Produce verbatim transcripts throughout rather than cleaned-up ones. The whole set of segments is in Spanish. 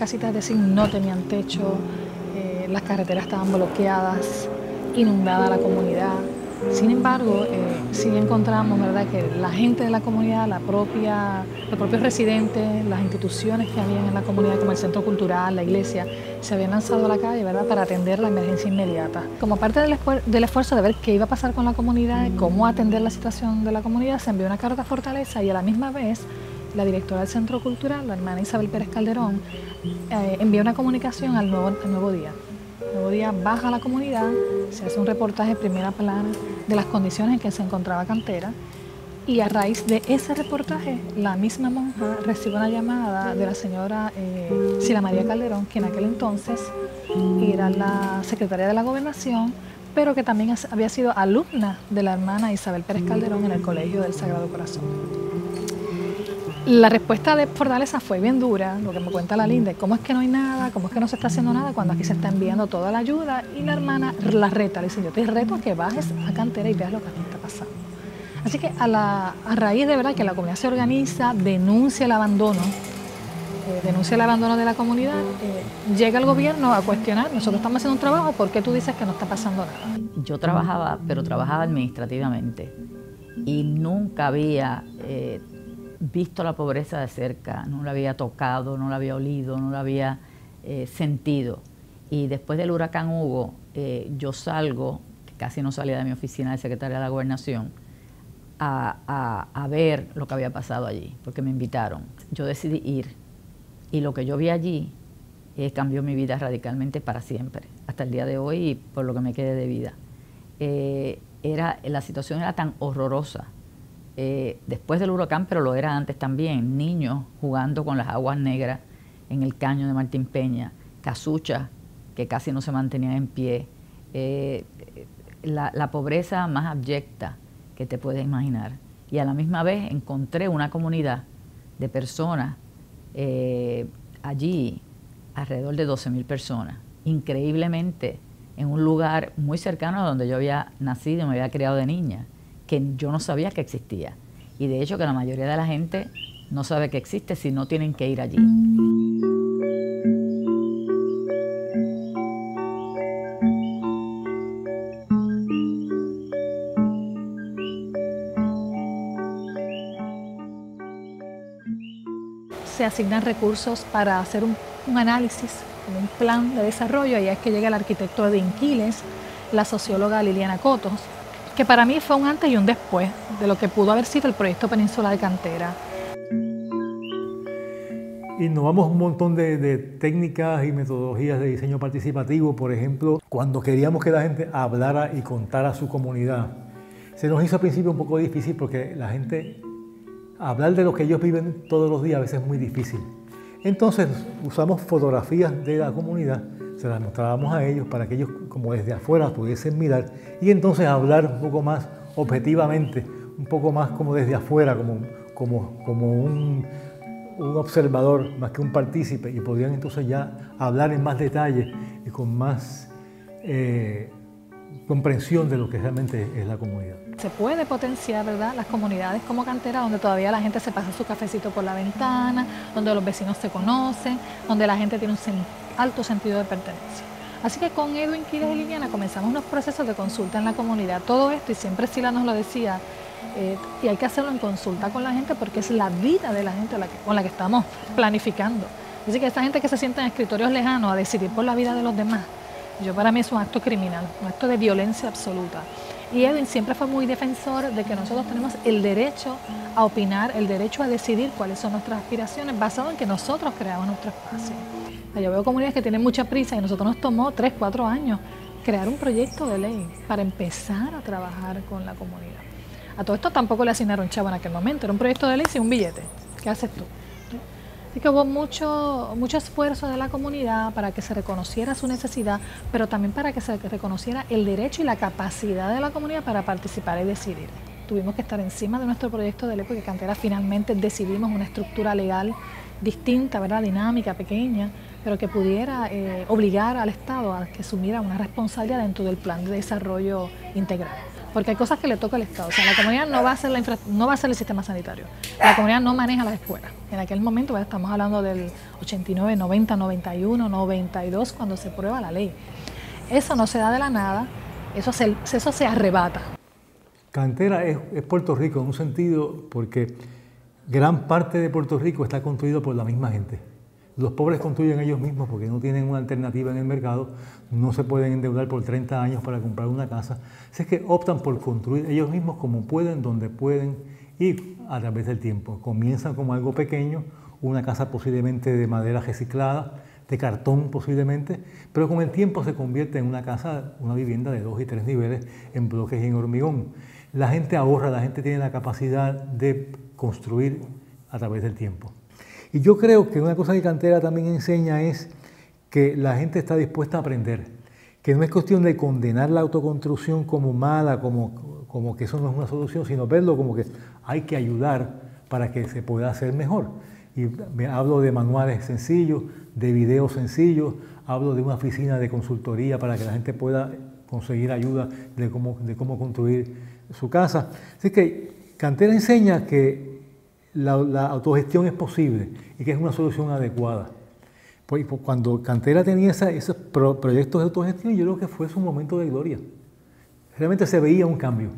casitas de zinc no tenían techo, eh, las carreteras estaban bloqueadas, inundada la comunidad. Sin embargo, eh, sí encontramos, ¿verdad?, que la gente de la comunidad, la propia, los propios residentes, las instituciones que habían en la comunidad, como el centro cultural, la iglesia, se habían lanzado a la calle, ¿verdad?, para atender la emergencia inmediata. Como parte del, esfuer del esfuerzo de ver qué iba a pasar con la comunidad y cómo atender la situación de la comunidad, se envió una carta a Fortaleza y a la misma vez la directora del centro cultural, la hermana Isabel Pérez Calderón, eh, envió una comunicación al nuevo, al nuevo día. El nuevo día baja a la comunidad, se hace un reportaje primera plana de las condiciones en que se encontraba Cantera, y a raíz de ese reportaje la misma monja recibe una llamada de la señora eh, Sila María Calderón, que en aquel entonces era la secretaria de la Gobernación, pero que también había sido alumna de la hermana Isabel Pérez Calderón en el Colegio del Sagrado Corazón. La respuesta de Fortaleza fue bien dura, lo que me cuenta la Linde, cómo es que no hay nada, cómo es que no se está haciendo nada cuando aquí se está enviando toda la ayuda, y la hermana la reta, le dice, yo te reto a que bajes a Cantera y veas lo que aquí está pasando. Así que a, la, a raíz de verdad que la comunidad se organiza, denuncia el abandono, eh, denuncia el abandono de la comunidad, eh, llega el gobierno a cuestionar, nosotros estamos haciendo un trabajo, ¿por qué tú dices que no está pasando nada? Yo trabajaba, pero trabajaba administrativamente y nunca había eh, visto la pobreza de cerca, no la había tocado, no la había olido, no la había eh, sentido. Y después del huracán Hugo, eh, yo salgo, casi no salía de mi oficina de secretaria de la Gobernación, a, a, a ver lo que había pasado allí, porque me invitaron. Yo decidí ir y lo que yo vi allí eh, cambió mi vida radicalmente para siempre, hasta el día de hoy y por lo que me quede de vida. Eh, era, la situación era tan horrorosa. Eh, después del huracán, pero lo era antes también, niños jugando con las aguas negras en el caño de Martín Peña, casuchas que casi no se mantenían en pie, eh, la, la pobreza más abyecta que te puedes imaginar. Y a la misma vez encontré una comunidad de personas, eh, allí alrededor de doce mil personas, increíblemente en un lugar muy cercano a donde yo había nacido y me había criado de niña, que yo no sabía que existía. Y de hecho que la mayoría de la gente no sabe que existe si no tienen que ir allí. Se asignan recursos para hacer un, un análisis, un plan de desarrollo, y es que llega el arquitecto Edwin Quiles, la socióloga Liliana Cotos, que para mí fue un antes y un después de lo que pudo haber sido el proyecto Península de Cantera. Innovamos un montón de, de técnicas y metodologías de diseño participativo. Por ejemplo, cuando queríamos que la gente hablara y contara su comunidad, se nos hizo al principio un poco difícil porque la gente, hablar de lo que ellos viven todos los días a veces es muy difícil. Entonces usamos fotografías de la comunidad, se las mostrábamos a ellos para que ellos, como desde afuera, pudiesen mirar y entonces hablar un poco más objetivamente, un poco más como desde afuera, como, como, como un, un observador más que un partícipe, y podían entonces ya hablar en más detalle y con más eh, comprensión de lo que realmente es la comunidad. Se puede potenciar, ¿verdad?, las comunidades como Cantera, donde todavía la gente se pasa su cafecito por la ventana, donde los vecinos se conocen, donde la gente tiene un sen alto sentido de pertenencia. Así que con Edwin Quiles y Liliana comenzamos unos procesos de consulta en la comunidad. Todo esto, y siempre Sila nos lo decía, eh, y hay que hacerlo en consulta con la gente porque es la vida de la gente la que, con la que estamos planificando. Así que esa gente que se sienta en escritorios lejanos a decidir por la vida de los demás, yo para mí es un acto criminal, un acto de violencia absoluta. Y Edwin siempre fue muy defensor de que nosotros tenemos el derecho a opinar, el derecho a decidir cuáles son nuestras aspiraciones, basado en que nosotros creamos nuestro espacio. Yo veo comunidades que tienen mucha prisa y a nosotros nos tomó tres, cuatro años crear un proyecto de ley para empezar a trabajar con la comunidad. A todo esto tampoco le asignaron chavo en aquel momento, era un proyecto de ley sin un billete. ¿Qué haces tú? Así que hubo mucho, mucho esfuerzo de la comunidad para que se reconociera su necesidad, pero también para que se reconociera el derecho y la capacidad de la comunidad para participar y decidir. Tuvimos que estar encima de nuestro proyecto de ley porque Cantera finalmente decidimos una estructura legal distinta, ¿verdad?, dinámica, pequeña, pero que pudiera eh, obligar al Estado a que asumiera una responsabilidad dentro del plan de desarrollo integral. porque hay cosas que le toca al Estado. O sea, la comunidad no va a hacer, la infra, no va a hacer el sistema sanitario. La comunidad no maneja las escuelas. En aquel momento, pues, estamos hablando del ochenta y nueve, noventa, noventa y uno, noventa y dos, cuando se prueba la ley. Eso no se da de la nada, eso se, eso se arrebata. Cantera es, es Puerto Rico en un sentido porque gran parte de Puerto Rico está construido por la misma gente. Los pobres construyen ellos mismos porque no tienen una alternativa en el mercado, no se pueden endeudar por treinta años para comprar una casa. Así es que optan por construir ellos mismos como pueden, donde pueden y a través del tiempo. Comienzan como algo pequeño, una casa posiblemente de madera reciclada, de cartón posiblemente, pero con el tiempo se convierte en una casa, una vivienda de dos y tres niveles en bloques y en hormigón. La gente ahorra, la gente tiene la capacidad de construir a través del tiempo. Y yo creo que una cosa que Cantera también enseña es que la gente está dispuesta a aprender, que no es cuestión de condenar la autoconstrucción como mala, como, como que eso no es una solución, sino verlo como que hay que ayudar para que se pueda hacer mejor. Y me hablo de manuales sencillos, de videos sencillos, hablo de una oficina de consultoría para que la gente pueda conseguir ayuda de cómo, de cómo construir su casa. Así que Cantera enseña que La, la autogestión es posible y que es una solución adecuada. Pues, cuando Cantera tenía esa, esos pro, proyectos de autogestión, yo creo que fue su momento de gloria. Realmente se veía un cambio.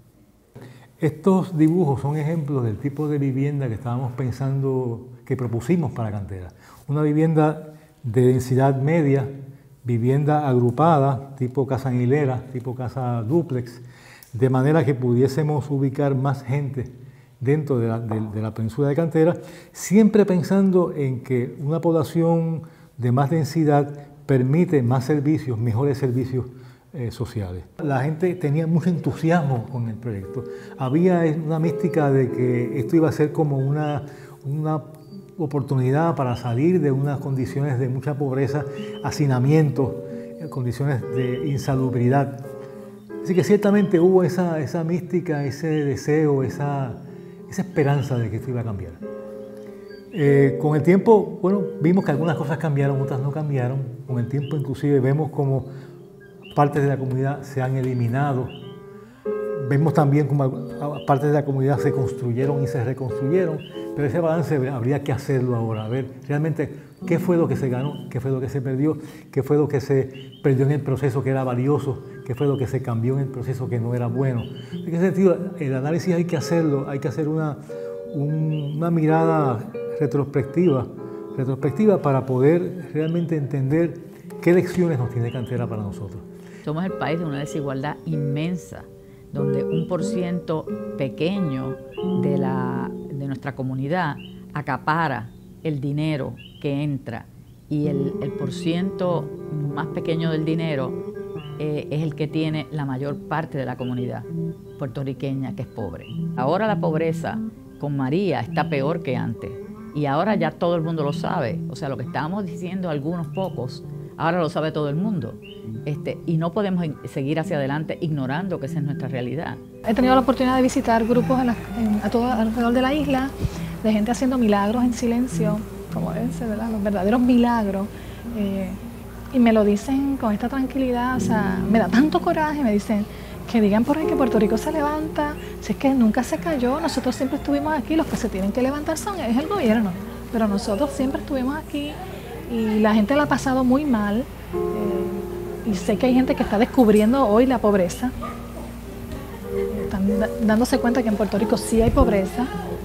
Estos dibujos son ejemplos del tipo de vivienda que estábamos pensando, que propusimos para Cantera. Una vivienda de densidad media, vivienda agrupada, tipo casa en hilera, tipo casa dúplex, de manera que pudiésemos ubicar más gente dentro de la, de, de la península de Cantera, siempre pensando en que una población de más densidad permite más servicios, mejores servicios eh, sociales. La gente tenía mucho entusiasmo con el proyecto. Había una mística de que esto iba a ser como una, una oportunidad para salir de unas condiciones de mucha pobreza, hacinamiento, condiciones de insalubridad. Así que ciertamente hubo esa, esa mística, ese deseo, esa... esa esperanza de que esto iba a cambiar. Eh, con el tiempo, bueno, vimos que algunas cosas cambiaron, otras no cambiaron. Con el tiempo inclusive vemos como partes de la comunidad se han eliminado. Vemos también como partes de la comunidad se construyeron y se reconstruyeron, pero ese balance habría que hacerlo ahora, a ver realmente qué fue lo que se ganó, qué fue lo que se perdió, qué fue lo que se perdió en el proceso que era valioso, qué fue lo que se cambió en el proceso que no era bueno. En ese sentido, el análisis hay que hacerlo, hay que hacer una, un, una mirada retrospectiva, retrospectiva para poder realmente entender qué lecciones nos tiene Cantera para nosotros. Somos el país de una desigualdad inmensa, donde un por ciento pequeño de, la, de nuestra comunidad acapara el dinero que entra y el, el por ciento más pequeño del dinero eh, es el que tiene la mayor parte de la comunidad puertorriqueña que es pobre. Ahora la pobreza con María está peor que antes y ahora ya todo el mundo lo sabe, o sea, lo que estábamos diciendo algunos pocos, ahora lo sabe todo el mundo. Este, y no podemos seguir hacia adelante ignorando que esa es nuestra realidad. He tenido la oportunidad de visitar grupos en la, en, a todo alrededor de la isla, de gente haciendo milagros en silencio, como ese, ¿verdad? Los verdaderos milagros, eh, y me lo dicen con esta tranquilidad, o sea, me da tanto coraje, me dicen que digan por ahí que Puerto Rico se levanta, si es que nunca se cayó, nosotros siempre estuvimos aquí, los que se tienen que levantar son, es el gobierno, pero nosotros siempre estuvimos aquí y la gente la ha pasado muy mal. Eh, Y sé que hay gente que está descubriendo hoy la pobreza, están dándose cuenta que en Puerto Rico sí hay pobreza,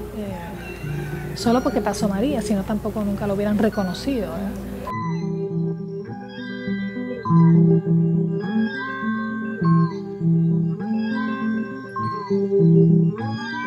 eh, solo porque pasó María, si no tampoco nunca lo hubieran reconocido, ¿verdad?